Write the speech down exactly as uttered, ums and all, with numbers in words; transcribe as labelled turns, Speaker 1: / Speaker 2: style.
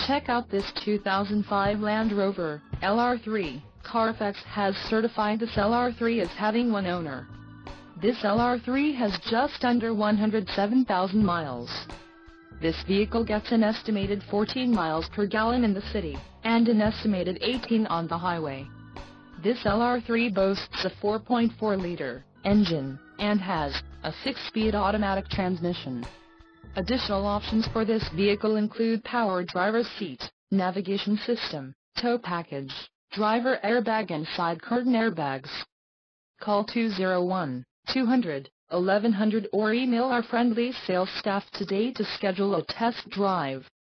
Speaker 1: Check out this two thousand five Land Rover L R three. Carfax has certified this L R three as having one owner. This L R three has just under one hundred seven thousand miles. This vehicle gets an estimated fourteen miles per gallon in the city, and an estimated eighteen on the highway. This L R three boasts a four point four liter engine, and has a six-speed automatic transmission. Additional options for this vehicle include power driver's seat, navigation system, tow package, driver airbag and side curtain airbags. Call two oh one, two hundred, eleven hundred or email our friendly sales staff today to schedule a test drive.